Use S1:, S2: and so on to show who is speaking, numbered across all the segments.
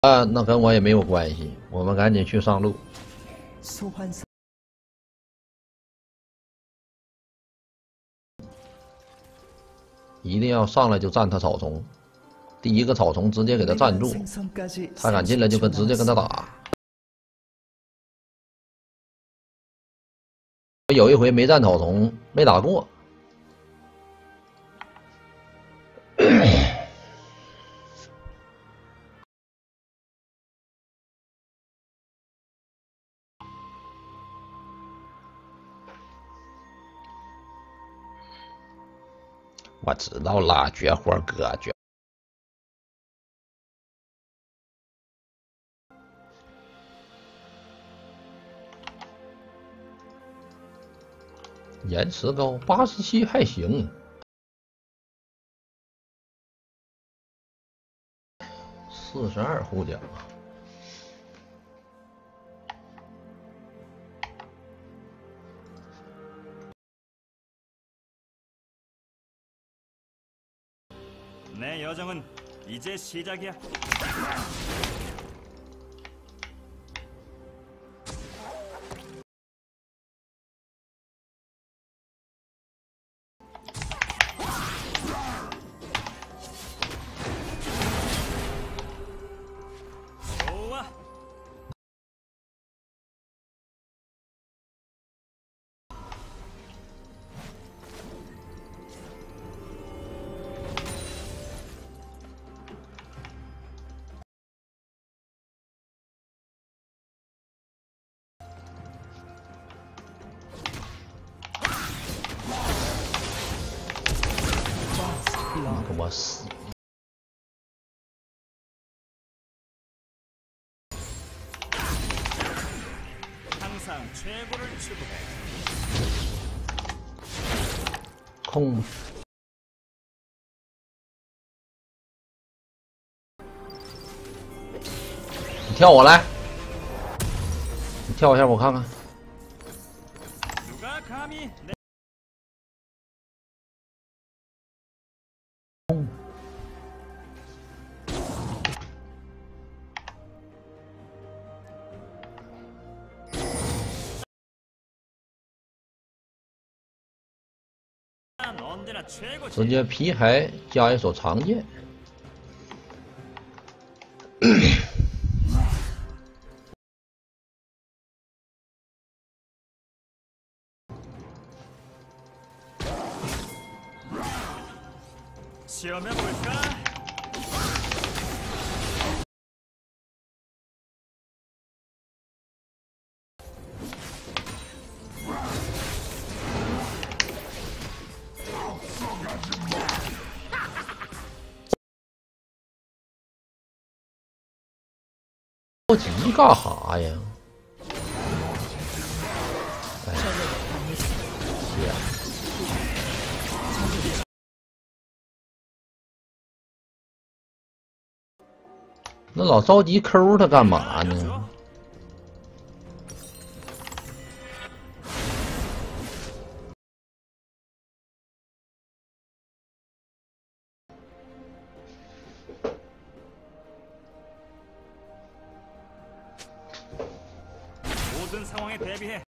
S1: 那跟我也没有关系，我们赶紧去上路。一定要上来就占他草丛，第一个草丛直接给他占住，他敢进来就直接跟他打。有一回没占草丛，没打过。我知道了，绝活哥绝。延迟高87还行，42护甲。
S2: 내 여정은 이제 시작이야. 좋아.
S1: 给我死！
S2: 항상 최고를 추구해.
S1: 空。你跳我来，你跳一下我看看。
S2: 누가 감히 내...
S1: 直接皮骸加一手长剑。
S2: 시험해볼까?
S1: 着急干哈呀？哎，天！那老着急抠他干嘛呢？
S2: 모든 상황에 대비해.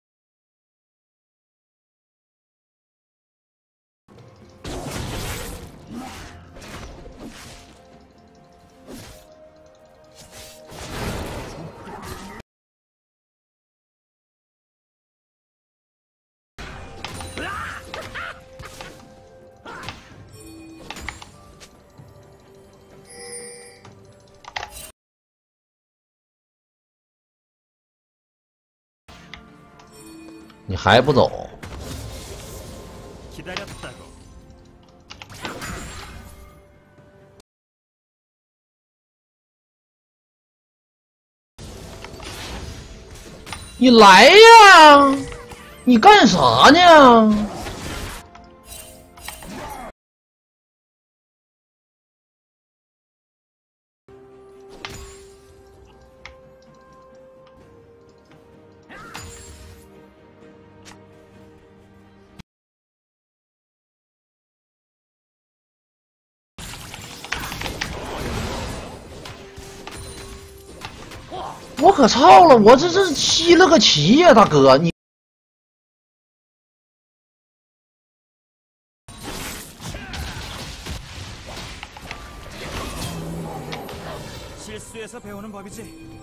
S1: 你还不走？
S2: 기다렸다고.
S1: 你来呀！你干啥呢？ 我可操了！我这吸了个旗呀，大哥你。
S2: 실수에서 배우는 법이지.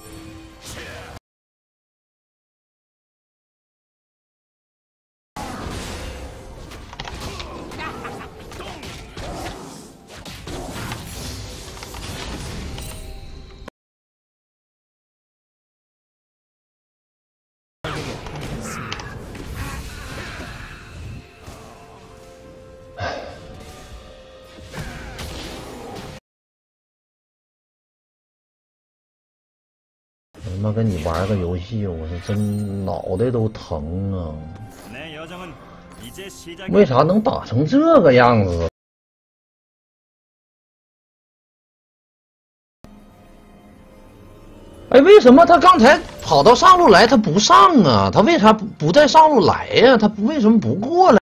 S1: 他妈跟你玩个游戏，我是真脑袋都疼啊！
S2: 내 여정은 이제 시작.
S1: 为啥能打成这个样子？哎，为什么他刚才跑到上路来，他不上啊？他为啥不在上路来呀？他为什么不过来？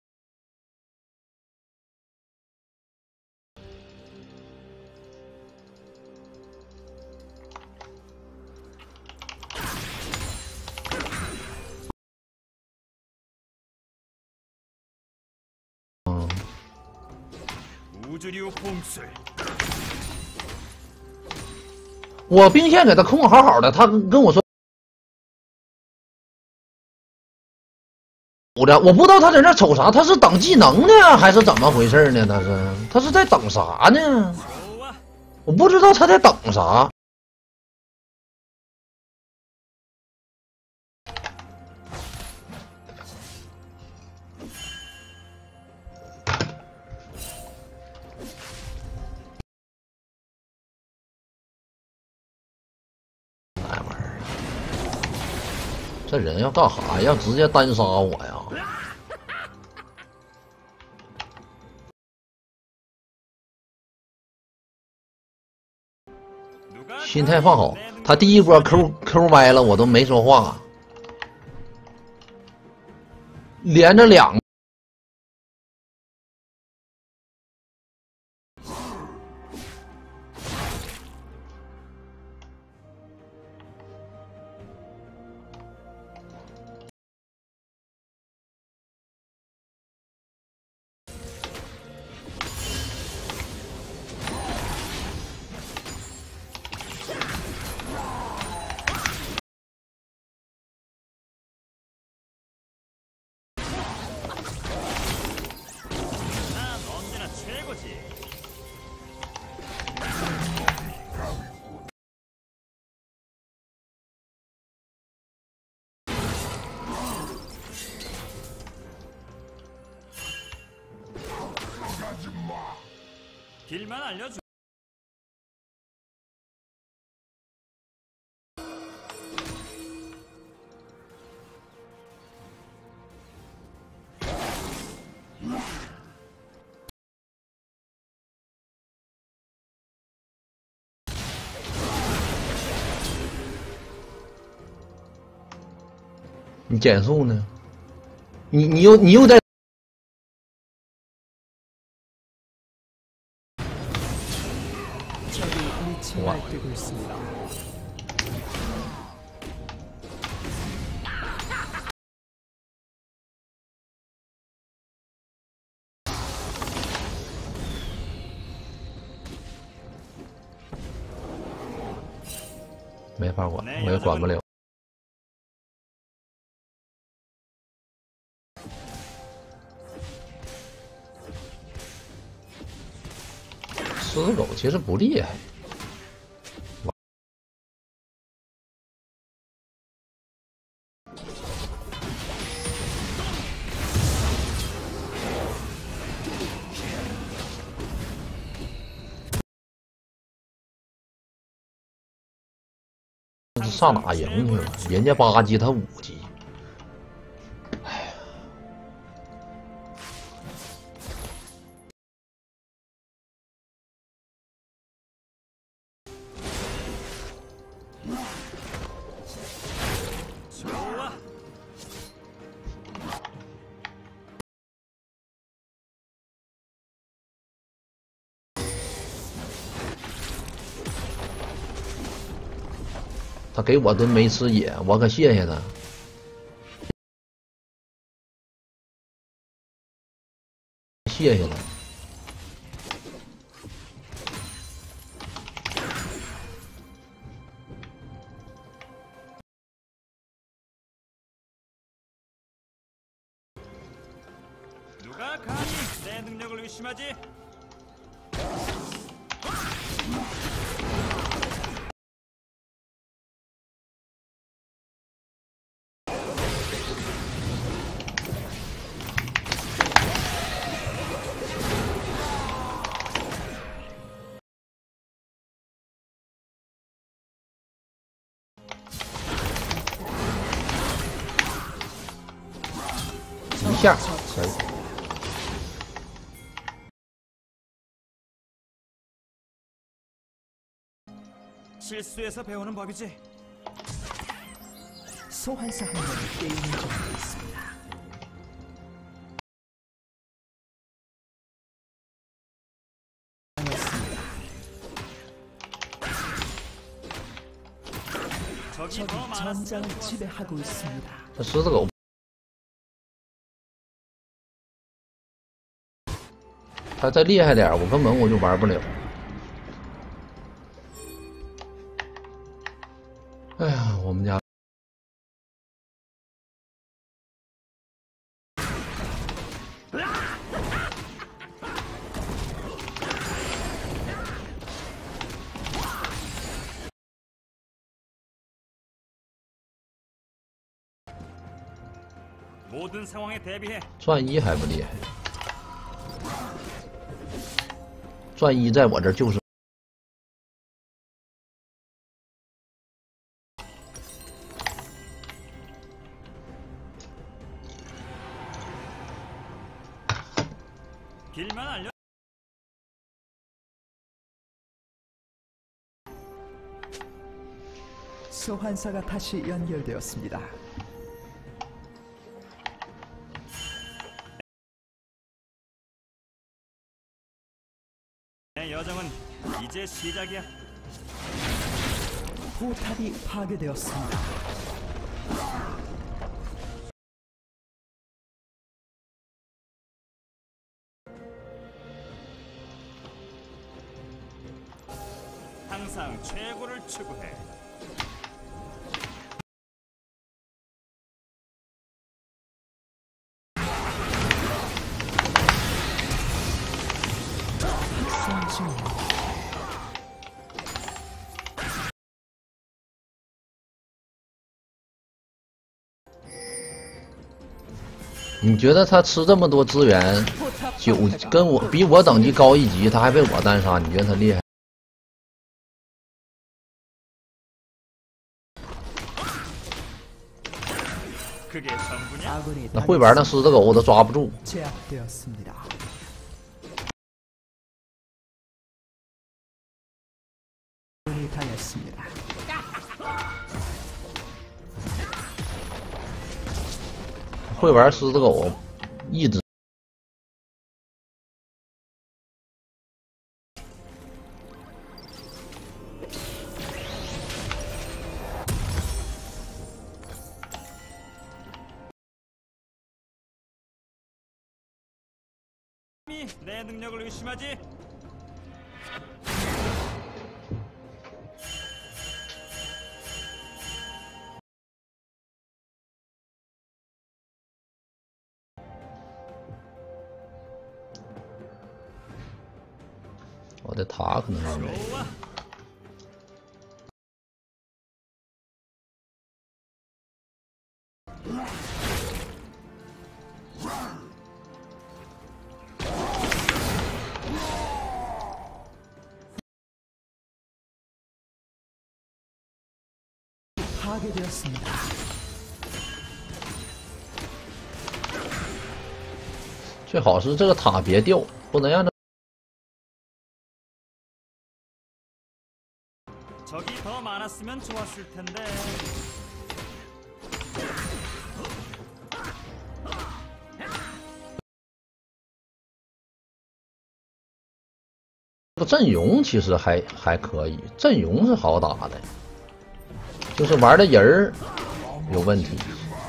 S2: 우주류 봉술.
S1: 我兵线给他控好好的，他跟我说。 我不知道他在那瞅啥，他是等技能呢，还是怎么回事呢？他是在等啥呢？我不知道他在等啥。来玩儿，这人要干啥？要直接单杀我呀？ 心态放好，他第一波 Q 歪了，我都没说话，连着2。
S2: 길만 알려줘.
S1: 你减速呢？你又在。
S3: 와. 뛰고 있습니다.
S1: 못管，我也管不了。狮子狗其实不厉害。 上哪赢去了？人家8级，他5级。哎呀， 他给我顿没吃野，我可谢谢他。谢谢他。
S2: 누가 감히 내 능력을 의심하지?
S1: 一下可以。
S2: 실수에서 배우는 법이지.
S3: 소환사 한 명이 게임을 중하고 있습니다.
S2: 적이
S3: 적이
S2: 더 많았으면
S3: 전장을
S2: 좋았을
S3: 지배하고
S2: 텐데.
S3: 있습니다.
S1: 这狮子狗，他再厉害点，我根本就玩不了。哎呀，我们家
S2: 모든 상황에 대비해.
S1: 钻一还不厉害，钻一在我这儿就是
S2: 길만 알려.
S3: 소환사가 다시 연결되었습니다.
S2: 내 여정은 이제 시작이야.
S3: 포탑이 파괴되었습니다.
S2: 항상 최고를 추구해.
S3: 학생 중
S1: 你觉得他吃这么多资源，跟我比我等级高一级，他还被我单杀，你觉得他厉害？
S2: 그게 전부냐?
S3: 아군이
S1: 那会玩那狮子狗我都抓不住。
S3: 제압되었습니다. 아군이 당했습니다.
S1: 会玩狮子狗，一直
S2: 내 능력을 의심하지?
S1: 我的塔可能是没。
S2: 좋아.
S3: 파괴되었습니다.
S1: 最好是这个塔别掉，不能让这
S2: 적이 더 많았으면 좋았을 텐데.
S1: 这个阵容其实还可以，阵容是好打的， 就是玩的人儿有问题。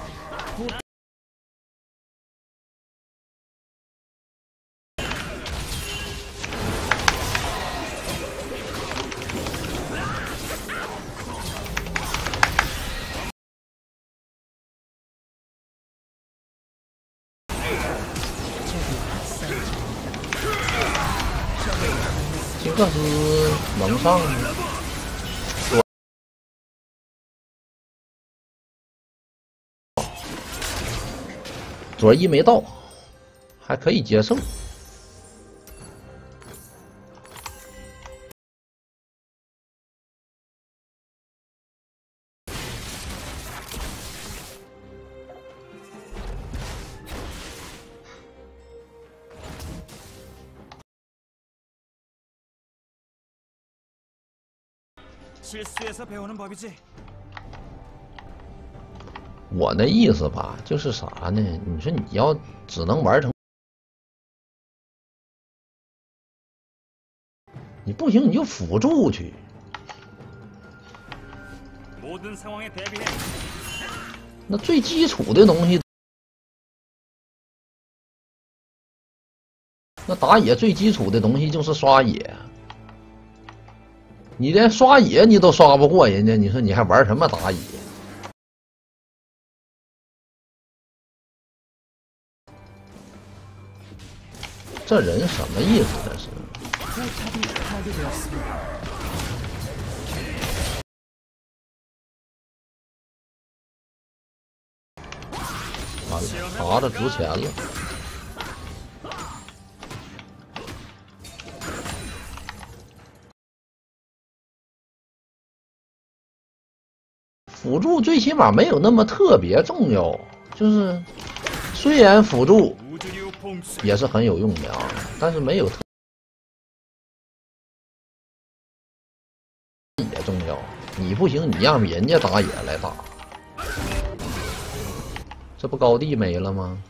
S1: 金克斯能上吗？左一没到，还可以接受。
S2: 실수에서 배우는 법이지.
S1: 我那意思吧，就是啥呢？你说你要只能玩成，你不行你就辅助去。
S2: 모든 상황에 대비해.
S1: 那最基础的东西，那打野最基础的东西就是刷野。你连刷野你都刷不过人家，你说你还玩什么打野？这人什么意思？这是？
S3: 포탑이 파괴되었습니다.
S1: 完了，打着值钱了。辅助最起码没有那么特别重要，就是虽然辅助
S2: 우주류 봉쇄.
S1: 也是很有用的啊，但是没有特也重要。你不行，你让人家打野来打。 这不高地没了吗？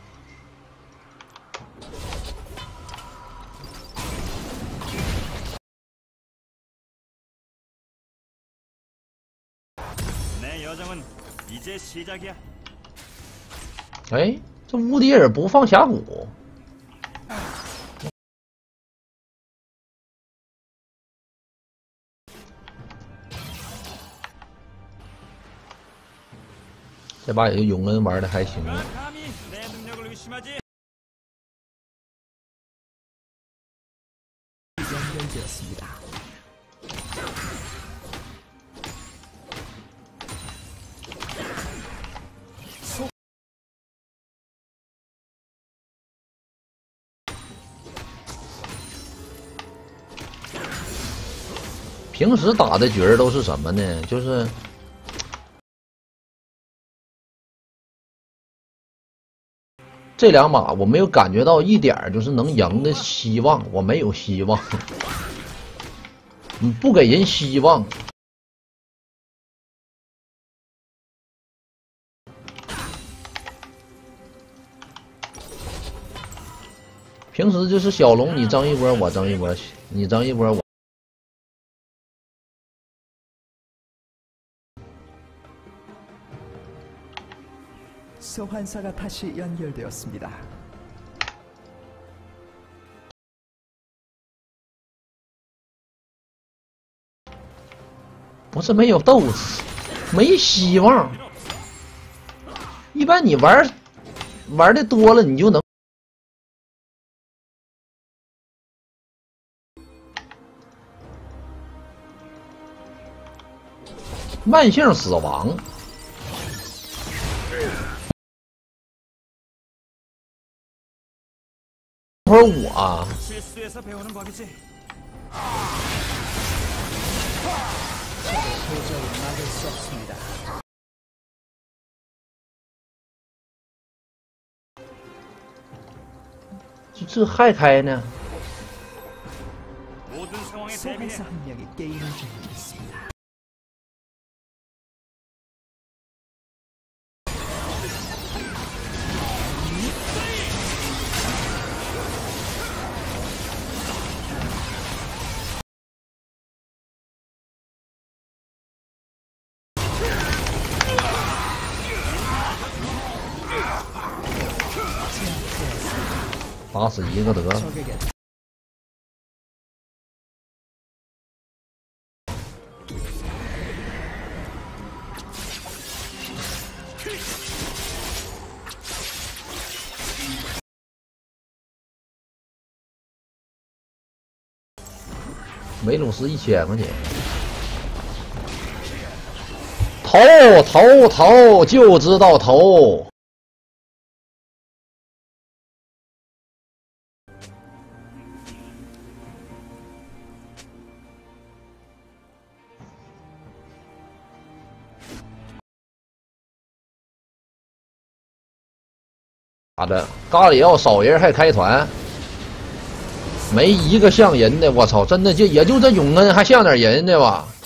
S2: 내 여정은 이제 시작이야.
S1: 哎，这乌迪尔不放峡谷，这把也就永恩玩的还行。
S2: 누가 감히 내 능력을 의심하지?
S3: 연결되었습니다.
S1: 平时打的角儿都是什么呢？就是这两把我没有感觉到一点儿就是能赢的希望，我没有希望。你不给人希望，平时就是小龙你争一波我争一波，你争一波我。
S3: 소환사가 다시 연결되었습니다.
S1: 不是没有斗志，没希望。一般你玩的多了，你就能慢性死亡。 会儿我啊，
S2: 실수에서 배우는 법이지.
S3: 도저히 막을 수 없습니다.
S1: 这还开呢？
S2: 모든 상황에 대비해.
S3: 소환사 한 명이 게임을 중단했습니다.
S1: 打死一个得了。
S3: 적에게
S1: 梅鲁斯1000块钱，投就知道投。咋的？咖喱要少人还开团？ 没一个像人的，我操！真的就也就这永恩还像点人的吧？